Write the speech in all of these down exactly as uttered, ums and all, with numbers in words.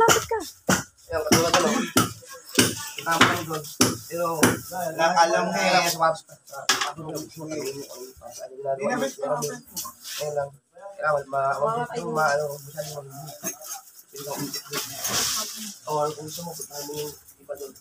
lapit ka. Yan, katulad ano. Tapos doon. Pero, alam mo eh. Sa patos ka. Ayun lang. Kailangan, ma-ano, masyado mag-ibig. O, kung gusto mo, puntahan mo yung iba doon.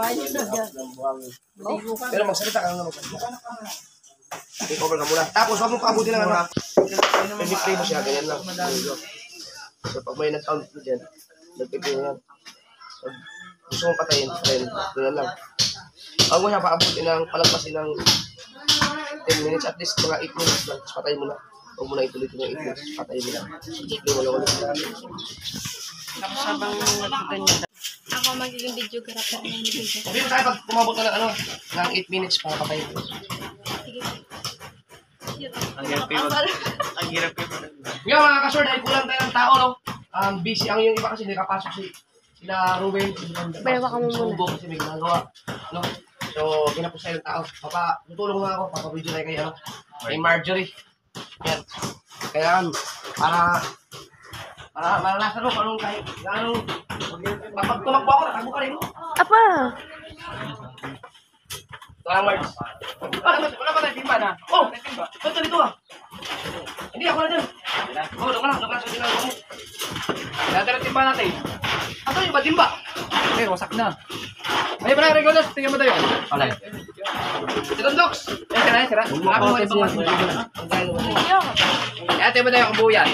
Pero magsalita ka lang naman. Take over ka muna. Tapos, huwag mo paabuti lang ano. Pag-play mo siya, ganyan lang. So, pag may nag-count mo dyan, nag-play mo yan. So, gusto mo patayin, patayin. Ganyan lang. Huwag mo siya paabuti ng palagpasin ng ten minutes, at least mga eight minutes lang. Tapos patayin mo na. Huwag mo na ituloy-tuloy ng eight minutes. Patayin mo na. Play mo lang ulit. Tapos habang nagpaganyan. Ako magiging videographer ng video. Sabi mo tayo pag kumabot na ng ano, ng eight minutes para patayin mo. Sige. Ang hirap yun. Ang hirap yun. Ngayon mga kasor, dahil kulang tayo ng tao, no? Um, busy ang yung iba kasi nakapasok si sila Ruben, si Bayawa ka mo muna. Subo kasi may ginagawa, no? So, ginapos tayo ng tao. Papa, tutulong na ako, papabidyo tayo kay, ano, kay Marjorie. Yan. Kailangan, para, para malalasan mo kung anong kahit, anong, pag tumakbo ako, natakbo ka rin, no? Apa? Wala Marge. Wala wala ba tayo timba na? Oh, timba. Ba't dito ah? Hindi ako na dyan. Oh, doon ka lang, doon ka lang sa ginagawa mo. Dati na timba natin. Ato yung ba timba? Eh, wasak na. Ay, pala, Regulus, tingnan mo tayo. Wala. Itong docs. Eh, sira, sira. Ako mo ibang mas. Eh, ate mo tayo ang buyan.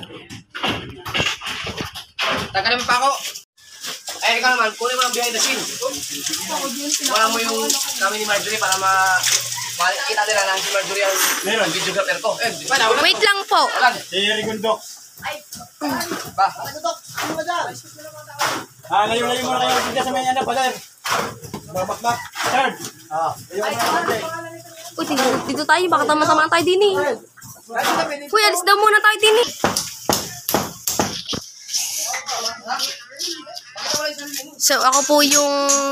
Taga naman pa ako. Eh, ikaw naman, kunin mo ang behind the scene. Wala mo yung kami ni Marjorie para ma... makikita nila na si Marjorie ang videographer ko. Eh, di ba na? Wait lang po. Wala. Si Rigundok. Ba? Ah, layo-layo mo na kayo dito sa may ano, pader. Bakbak. Third. Ah, layo mo na kayo. Uy, dito, dito tayo. Baka tama-tama tayo din eh. Uy, alis daw muna tayo din eh. So, ako po yung...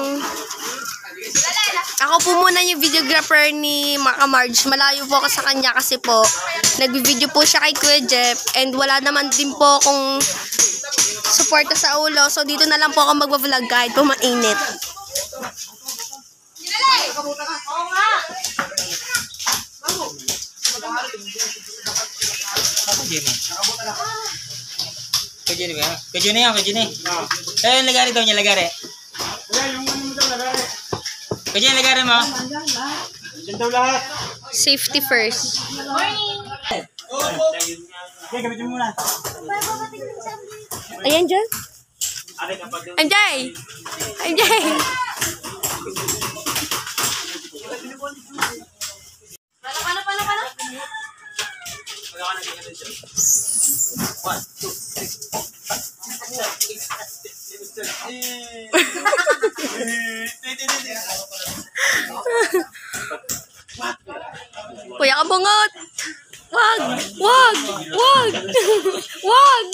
Ako po muna yung videographer ni Maka Marge. Malayo po ako sa kanya kasi po, nag-video po siya kay Kuya Jeff and wala naman din po akong suporta sa ulo. So, dito na lang po ako magbablog kahit po mainit. Kay Jenny ba? Kay Jenny yan, kay Jenny. Eh, lagari daw niya, lagari. Yung ano mo daw, lagari. Kay Jenny, lagari mo. Diyan daw lahat. Safety first. Okay, gamitin mo muna. Ayan dyan. Anjay! Anjay! Pala, pala, pala, pala. One, two, three. Kuya Kabungot! Wag! Wag! Wag! Wag!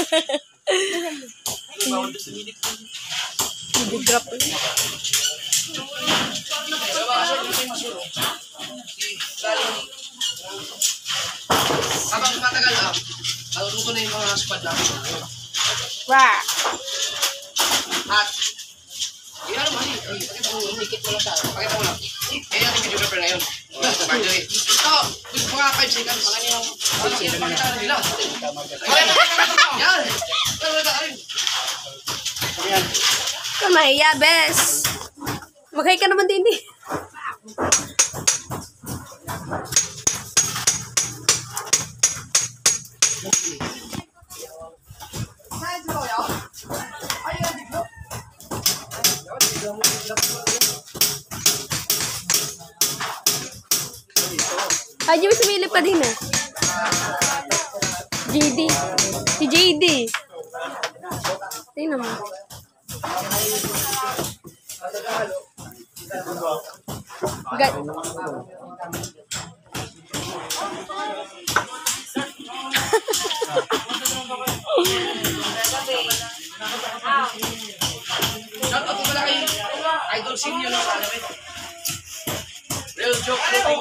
Videograp. Habang matagal na, natututo na yung mga squad namin. Wah! At, yun ano man eh, pakita mo, unikit mo lang tayo. Pakita mo lang. Eh, yung videographer ngayon. Marjorie. Ito, gusto mga five seconds. Pakita yung, ano, pakita nila. Yan! Yan! Kamaya, bes! Maghay ka naman din eh. Ay, yung sumilip ka din eh. J D. Si J D. Tingnan mo. Gat. Shout out pala kay Idol Senior sa ano eh. Real joke po.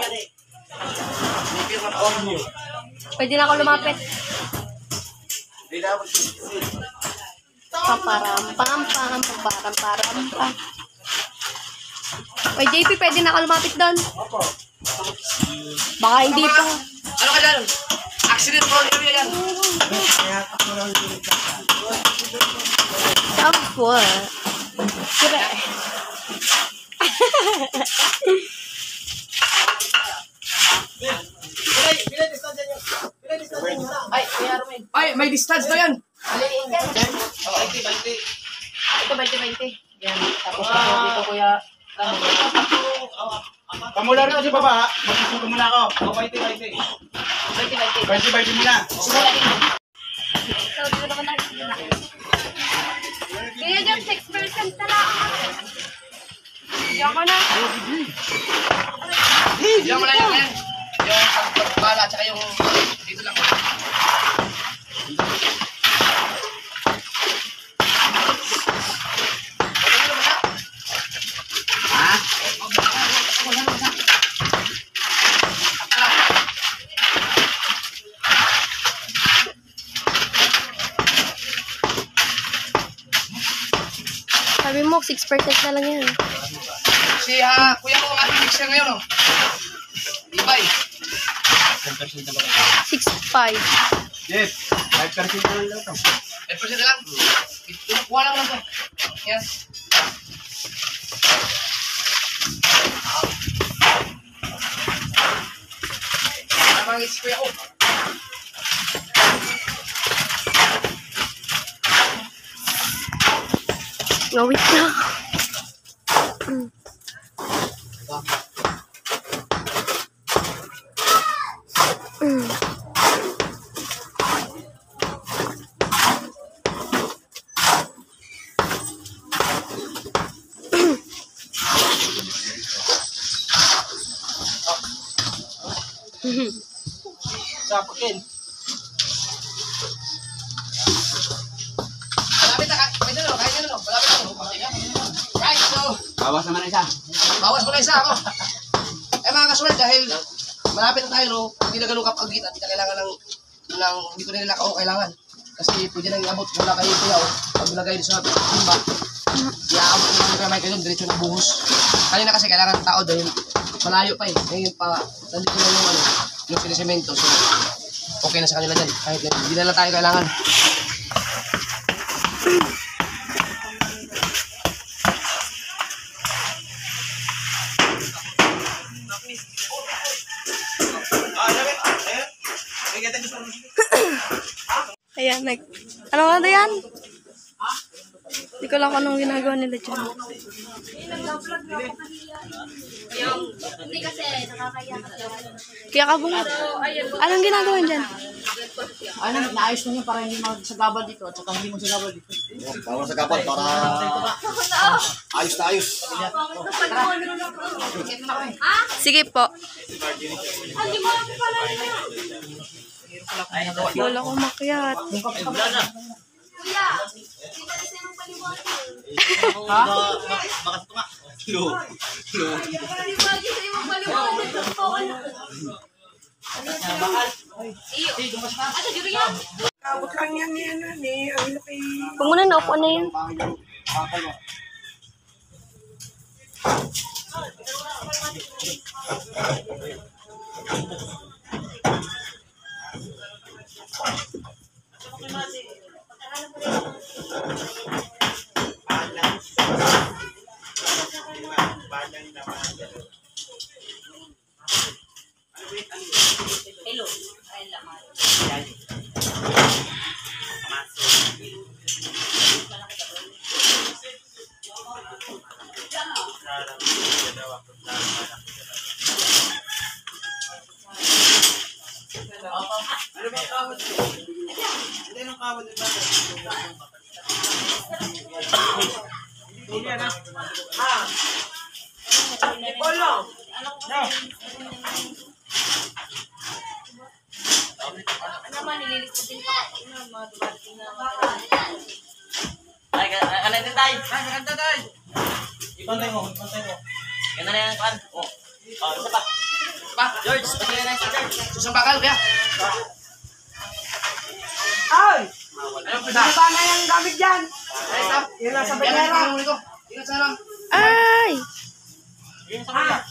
Pwede na ako lumapit. Paparam, pam, pam, paparam, param, pam. Oy, J P, pwede na ka lumapit doon? Opo. Baka hindi pa. Ano ka dyan? Accident roll area yan. Apo. Sira. Ay, may Armin. Ay, may distance na yan. Aliin ka. Baiti, baiti. Ito, twenty twenty. Yan. Tapos ako dito, kuya. Pamula rin kasi baba, magsusuko muna ako. O, baiti, baiti. twenty twenty. Baiti, baiti muna. Simula din. Kaya dyan, six percent na lang. Diyan ko na. Diyan mo lang yan. yan. Yung pagbala, tsaka yung dito lang. Sabi mo, six percent na lang yan. Si ah, kuya ko ang ating mixer ngayon, oh. Ibay. six five. Yes, five percent na lang daw ito. five percent na lang. Kuha lang lang to. Yan. Tamang is kuya ko. No, wait na. Mm. Sapakin. Malapit na ka. Kaya na, kaya na, malapit na. Right, so, Bawas naman isa. bawas mo na isa ako. Eh mga kasuwal, dahil malapit na tayo, no, hindi na ganun kapag-gita, hindi na kailangan ng, ng, hindi ko na nila ako kailangan. Kasi pwede nang iabot mula kayo kuya, oh. Pag nilagay sa timba, iaabot mo na kamay kayo, diretso na buhos. Kanina kasi kailangan ng tao dahil malayo pa eh. Ngayon pa, nandito na yung ano, yung sinisemento. So, okay na sa kanila dyan. Kahit na, hindi na lang tayo kailangan. Ayan, nag... Ano nga na yan? Hindi ko lang kung anong ginagawa nila dyan. Kaya ka bunga. Anong ginagawa dyan? Ano, naayos mo niya para hindi magsagabal dito at saka hindi mo sagabal dito. Bawas sa kapal para ayos na ayos. Sige po. Wala ko makyat. Ha? Huwag mo na naupo na yan. Ay, ano din tayo? Ay, maganda tayo. Ipantay mo, ipantay mo. Ganda na yung kan. Oh. Oh, isa pa. Pa, George, pagkaya na isa, George. susang bakal, kuya. Ay! Anong pisa? Ano na yung gamit dyan? Yan lang sa banyera. Ingat sa lang. Ay! Yun sa kanya.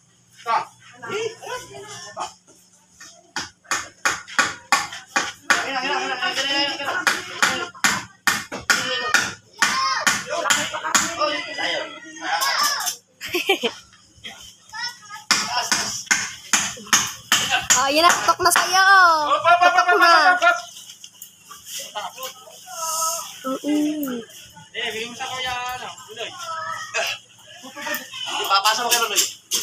Ah, yun na, tutok na sa'yo. Hop, hop, hop, hop, Tutok hop, na. hop, hop. Oo. Eh, bigyan mo sa kuya, ano, Uloy. Ipapasa mo kay Loloy.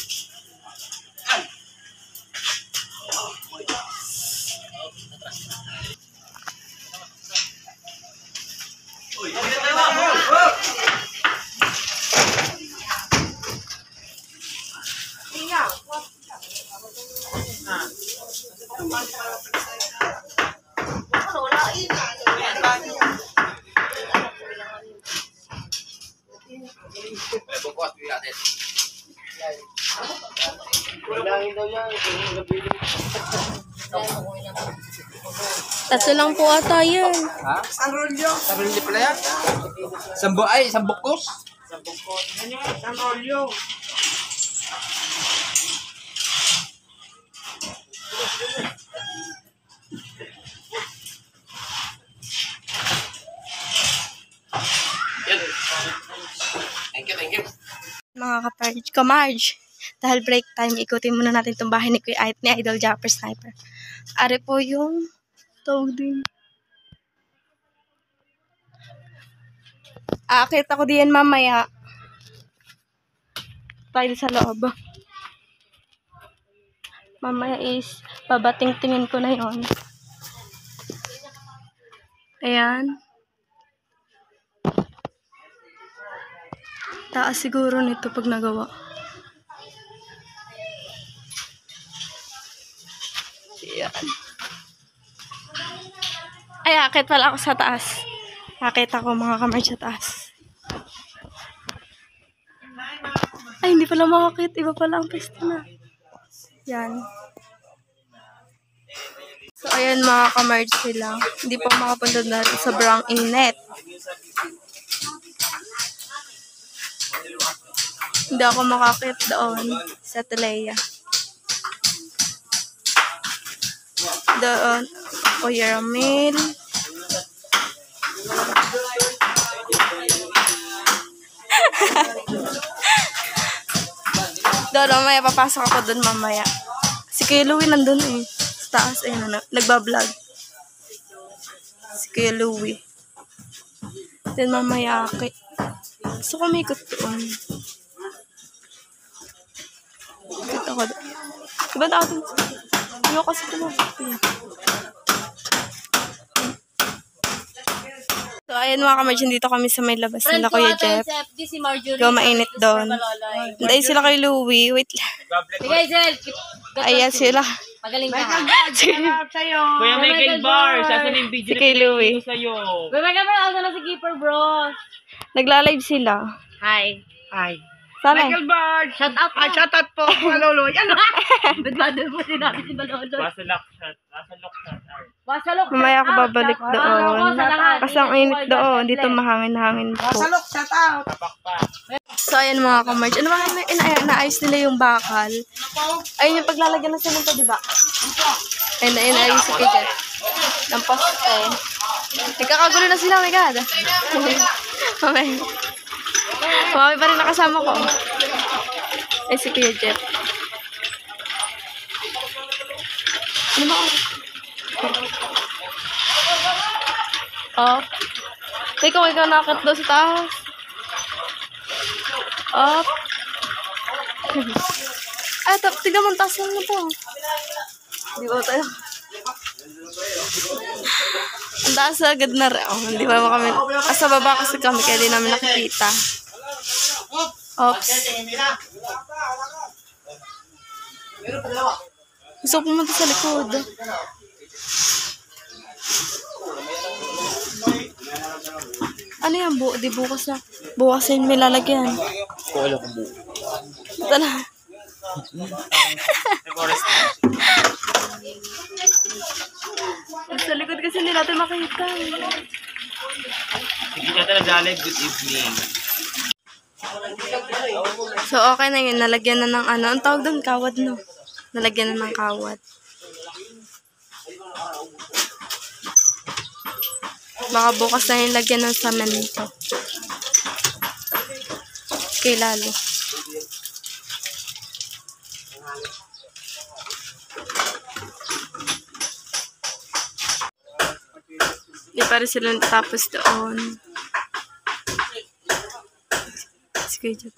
Tatlo lang po ata yun. Ha? San Rolyo. San Rolyo pala yan? Sambo ay, sambukos. San Rolyo. Thank you, thank you. Mga kaparge, kamarge. Dahil break time, ikutin muna natin itong bahay ni Kuya Ait, ni Idol Japper Sniper. Are po yung tawag din. Aakit ako diyan mamaya. Tayo sa loob. Mamaya is, babating-tingin ko na yon. Ayan. Taas siguro nito pag nagawa. Ayan. Ay, akit pala ako sa taas. Akit ako mga kamar sa taas. Ay, hindi pala makakit. Iba pala ang pwesto na. Yan. So, ayan mga kamar sila. Hindi pa makapunta na rin. Sobrang init. Hindi ako makakit doon sa Telea. Doon, Kuya Ramil. Doon, mamaya papasok ako doon mamaya. Si Kuya Louie nandun eh. Sa taas, ayun na, nagbablog. Si Kuya Louie. Then mamaya, kay... gusto ko may ikot doon. Ikot ako doon. Diba tao doon? Ayaw kasi tumakot. So, ayan mga kamadyan, dito kami sa may labas nila Kuya Jeff. Go, mainit doon. Andayin sila kay Louie. Wait lang. Sige, Zel. Ayan sila. Magaling ka ha. Kuya Michael Bars, asan yung video Si kay Louie. sa'yo? Kuya Michael Bars, ako na si Keeper Bros. Nagla-live sila. Hi. Ay. Sana. Bars! Shout out po. Shout out po, Lolo. Yan o. Ba't ba doon mo sinabi si Balolo? Nasa lock shot. Nasa lock shot. Basalok. Mamaya ako babalik doon. Kasi ang init doon. Dito mahangin-hangin po. shout out. Tapak pa. So, ayan mga kamarch. Ano ba na, ina- naayos nila yung bakal? Ayun yung paglalagyan ng semento, di ba? Ayun, ayun, ayun si Pijet. Ng poste. Nagkakagulo na sila, oh my God. Mamaya. Mami pa rin nakasama ko. Ay, si Kuya Jeff. Ano ba? Oh. Teka, ikaw nakakit daw sa taas. Up. Ay, tap, tignan mo, taas lang na po. Di ba tayo? Ang taas agad na rin. Oh, di ba kami? Ah, sa baba kasi kami, kaya di namin nakikita. Oops. Gusto ko pumunta sa likod. Ano yan? Bu di bukas na. Bukas yun may lalagyan. Wala kong buo. Tala. Sa likod kasi hindi natin makita. Hindi ka talaga live. Good evening. So, okay na yun. Nalagyan na ng ano. Ang tawag doon, kawad, no? Nalagyan na ng kawad. Baka bukas na yung lagyan ng samento. Okay, lalo. Di pa rin sila natapos doon. Sige, dyan.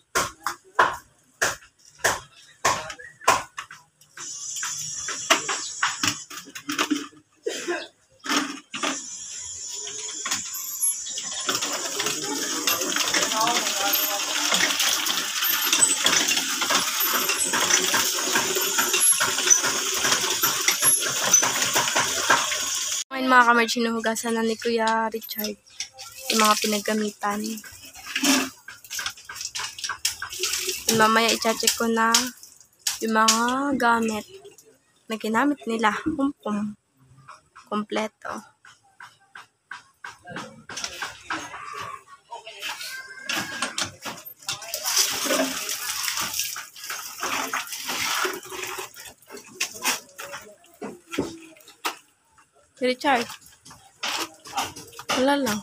Ngayon mga kamerch, hinuhugasan na ni Kuya Richard yung mga pinaggamitan. And mamaya i-check ko na yung mga gamit na ginamit nila. Kumpum. Kompleto. Richard. Wala lang.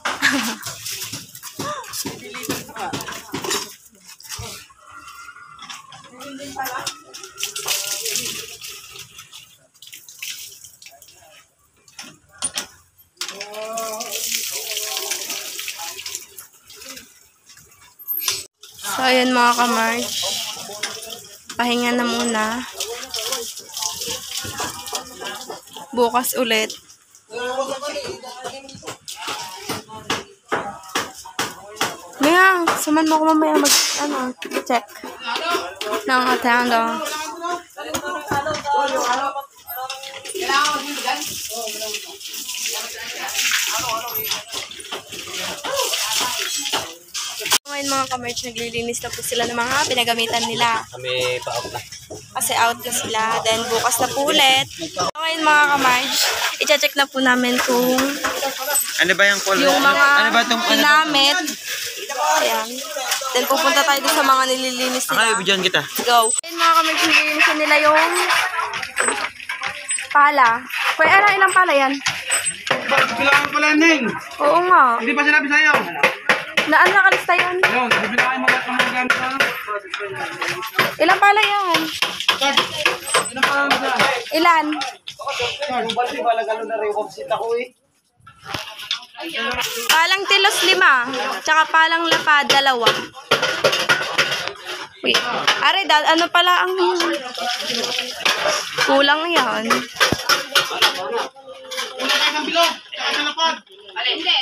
So, ayan mga ka-March. Pahinga na muna. Bukas ulit. Maya, saman mo ko mamaya mag, ano, check ng atendo. Ngayon mga ka-March, naglilinis na po sila ng mga pinagamitan nila. Kami pa-out na. Kasi out na sila. Then, bukas na po ulit. So, ngayon mga ka-March, i-check na po namin kung Ano ba yung color? yung mga ano ba itong, ano ba ginamit. Ayan. Then, pupunta tayo dun sa mga nililinis Akala, nila. bigyan kita. Go. Ngayon mga ka-March, nililinisin nila yung pala. Kuya, ano, ilang pala yan? Kailangan pala Neng. Oo nga. Hindi pa sinabi sa'yo. Naan nakalista yan? Yun, bibilahin mo mga mga gamit ha. Ilang pala yan? Ano pa lang dyan? Ilan? Palang tilos lima. Tsaka palang lapad dalawa. Wait. Are, dad, ano pala ang kulang yan? Una tayo ng bilog. Tsaka sa lapad. Hindi.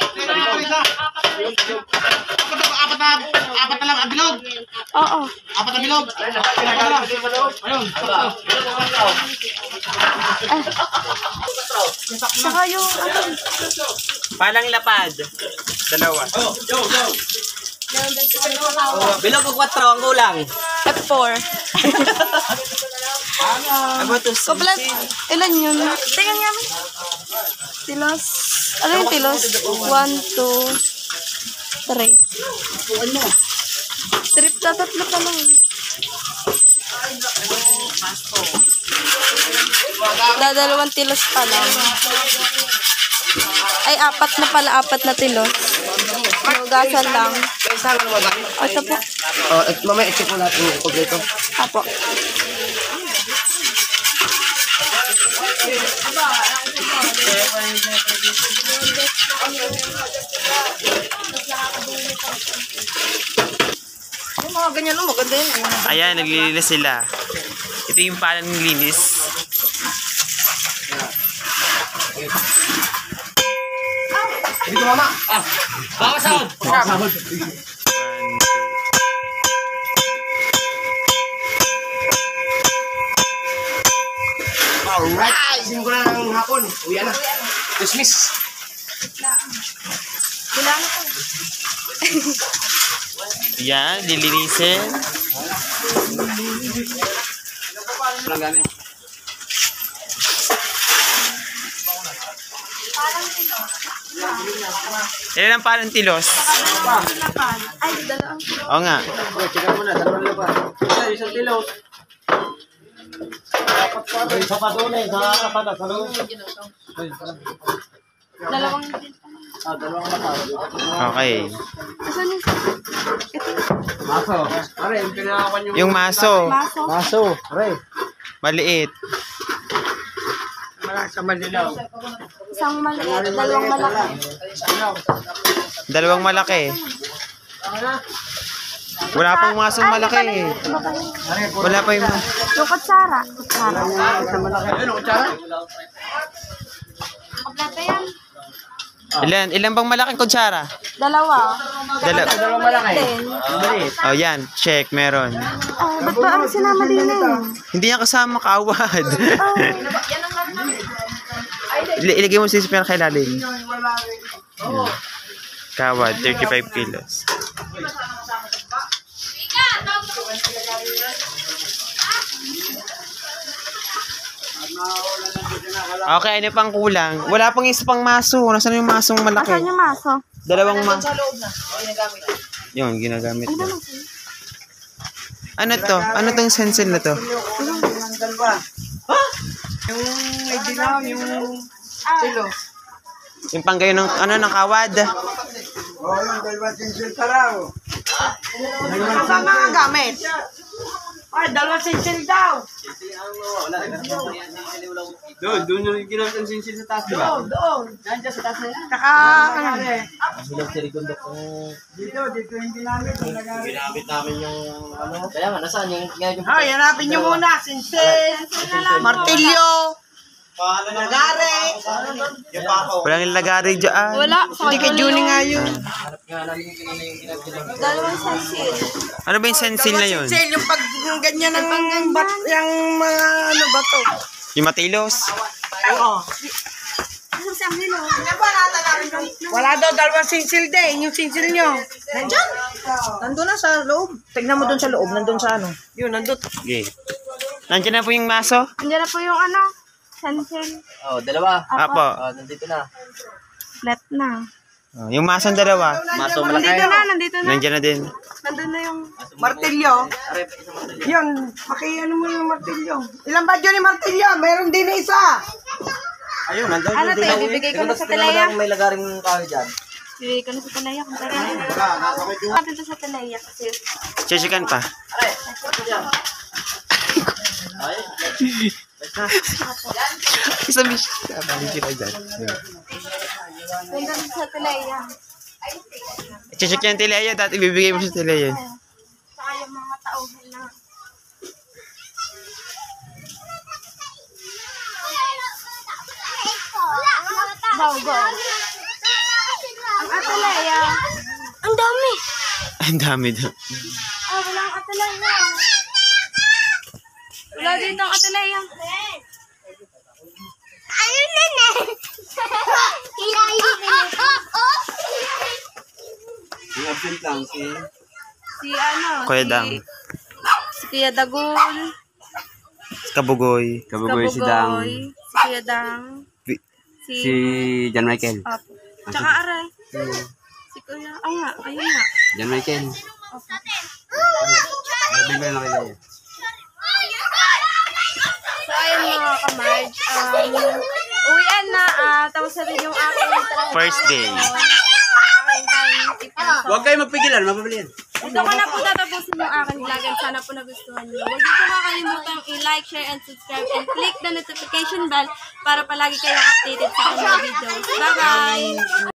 Apat na, apat na lang ang bilog. Oo. Apat na bilog. Ayun. Tsaka yung ano. Palang lapad. Dalawa. Bilog o kwatro ang kulang. F four. Ano to? Komplet. Ilan yun? Tingnan nga mo. Tilos. Ano yung tilos? One, two, three. Trip na tatlo pa lang. Dadalawang tilos pa lang. Ay, apat na pala. Apat na tilos. Nugasan lang. May isa lang naman. O, ito po. Oh, at mamaya i-check mo natin yung kompleto. Apo. Yung mga ganyan lang, maganda yun. Ayan, naglilinis sila. Ito yung palang linis. Hindi ko mama. Ah, baka sahod. Baka sahod. Alright. Isin ko na ng hapon. Uwi na. Dismiss. Kailangan ko. Ayan, lilinisin. Parang ito. Ilan ang palong tilos? Ay, dalawa. Oo nga. Okay, check mo na. Dalawa na ba? Isa, isang tilaw. Isa pa doon eh, sa kapatas. Sa loob. Dalawang. Ah, dalawang lapas. Okay. Asan yung Maso. Pare, yung pinakawan yung... Yung maso. maso? Maso. Pare. Maliit. Sa Manila. Isang maliit, dalawang malaki. Dalawang malaki. Wala pang masong malaki eh. Wala pa yung... Yung kutsara. Kutsara. Ayun, kutsara. Kompleto yan. Ilan? Ilan bang malaking kutsara? Dalawa. Dala Dalawang malaki. Din. oh, yan. Check. Meron. Oh, ba't ba ang sinama din eh? Hindi yan kasama kawad. Il- ilagay mo si Super kay lalim. Yan. Kawad, thirty-five kilos. Okay, ano pang kulang? Wala pang isa pang maso. Nasaan yung masong malaki? Asan yung maso? Dalawang ma... Yun, ginagamit na. Ano to? Ano tong stencil na to? Yung may dilaw, yung tilo. Yung pang gayon ng, ano, ng kawad. Oo, yung dalawa sinsil taraw. Ano ba mga gamit? Ay, dalawa sinsil daw. Doon, doon yung ginamit ang sinsil sa taas, di ba? Doon, doon. Nandiyan sa taas na yan. Saka, ano? Dito, dito yung ginamit. Ginamit namin yung ano. Kaya nga, nasaan yung yung Ay, hanapin nyo muna. Sinsil, martilyo, lagare. Walang ilagari dyan. Wala. Hindi kay Juni nga yun. Dalawang sensil. Ano ba yung stencil na yun? Sinsil, yung pag yung ganyan ng bat, yung mga ano ba to? Yung matilos? Oo. Isang sensil oh. Wala daw dalawang sinsil din. Yung sinsil nyo. Nandyan. Nandun na sa loob. Tignan mo dun sa loob. Nandun sa ano. Yun, nandun. Okay. Nandiyan na po yung maso? Andiyan na po yung ano, sensil. Oh, dalawa. Apo. Oh, nandito na. Flat na. Oh, yung masong dalawa. Maso Nandito na, nandito na. Nandiyan na din. Nandun na yung... Martilyo. Yun. Pakiano mo yung martilyo. Ilang ba yun yung martilyo? Meron din na isa. Ayun, nandun Ano tayo, bibigay ko na sa Telaya. May lagaring kahoy dyan. Bibigay ko na sa Telaya kung tara. Natin to sa Telaya kasi... Chesikan pa. Isa miss. Sabi sila dyan. Punta dito sa Telaya. Chesik yan Tilea. Dati ibibigay mo sa Tilea. Saka yung mga tauhan na... Go, go. Ang Atalaya. Ang dami. Ang dami daw. Ah, wala ang Atalaya. Wala dito ang Atalaya. Ayun na na. Yung absent lang, si... Si ano? Kuya si- Dang. Si Kuya Dagul. Kabugoy. Kabugoy si Dang. Si Kuya Dang. Vi- Si... Si John Michael. Opo. Tsaka aray. Si Kuya... Ah nga, ayun nga. John Michael. Opo. Bigla na kayo. So, ayun mga kamarge. Um, uwian na. ah tapos na rin yung aking trabaho. First day. Aking time ipasok. Huwag kayo magpigilan, mapabilin. Ito ko na po tatapusin yung aking vlog and sana po nagustuhan nyo. Huwag niyo po makakalimutan i-like, share, and subscribe and click the notification bell para palagi kayo updated sa aking mga videos. Bye-bye!